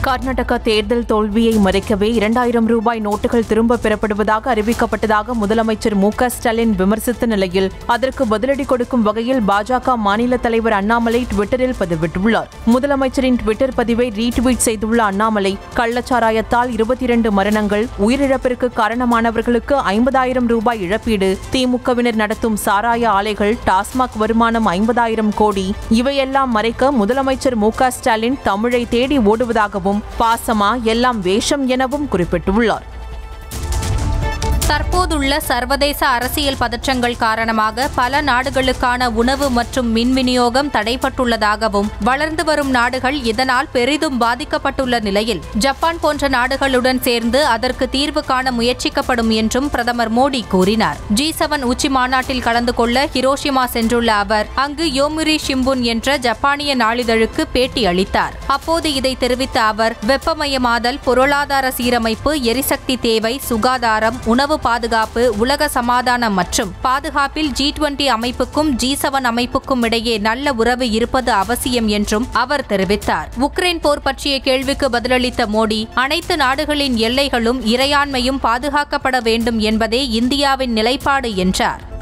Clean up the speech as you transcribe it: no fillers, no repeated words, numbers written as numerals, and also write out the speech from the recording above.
கர்நாடக தேர்தல் தோல்வியை மறைக்கவே 2000 ரூபாய் நோட்டுகள் திரும்ப பெறப்படுவதாக அறிவிக்கப்பட்டதாக முதலமைச்சர் MKStalin விமர்சித்த நிலையில் அதற்கு பதிலடி கொடுக்கும் வகையில் பாஜக மாநில தலைவர் அண்ணாமலை ட்விட்டரில் பதிவிட்டுள்ளார். முதலமைச்சரின் ட்விட்டர் பதிவை ரீட்வீட் செய்துள்ள அண்ணாமலை, கள்ளச்சாராயத்தால் 22 மரணங்கள், உயிரிழப்பிற்கு காரணமானவர்களுக்கு 50,000 ரூபாய் இழப்பீடு, திமுகவினர் நடத்தும் சாராய ஆலைகள், டாஸ்மாக் வருமானம் 50,000 கோடி, இவையெல்லாம் மறைக்க முதலமைச்சர் MKStalin தமிழை தேடி ஓடுவதாகவும் பாசமா எல்லாம் வேஷம் எனவும் குறிப்பிட்டுள்ளார். தற்போதுள்ள சர்வதேச அரசியல் பதற்றங்கள் காரணமாக பல நாடுகளுக்கான உணவு மற்றும் மின் விநியோகம் தடைப்பட்டுள்ளதாகவும் வளர்ந்து வரும் நாடுகள் இதனால் பெரிதும் பாதிக்கப்பட்டுள்ள நிலையில் ஜப்பான் போன்ற நாடுகளுடன் சேர்ந்து அதற்கு தீர்வு காண முயற்சிக்கப்படும் என்றும் பிரதமர் மோடி கூறினார். G7 உச்சி மாநாட்டில் கலந்து கொள்ள ஹிரோஷிமா சென்றுள்ள அவர் அங்கு யோமிரி ஷிம்புன் என்ற ஜப்பானிய நாளிதழுக்கு பேட்டி அளித்தார். அப்போது இதை தெரிவித்த அவர், வெப்பமயமாதல், பொருளாதார சீரமைப்பு, எரிசக்தி தேவை, சுகாதாரம், உணவு பாதுகாப்பு, உலக சமாதானம் மற்றும் பாதுகாப்பில் G20 அமைப்புக்கும் G7 அமைப்புக்கும் இடையே நல்ல உறவு இருப்பது அவசியம் என்றும் அவர் தெரிவித்தார். உக்ரைன் போர் பற்றிய கேள்விக்கு பதிலளித்த மோடி, அனைத்து நாடுகளின் எல்லைகளும் இறையாண்மையும் பாதுகாக்கப்பட வேண்டும் என்பதே இந்தியாவின் நிலைப்பாடு என்றார்.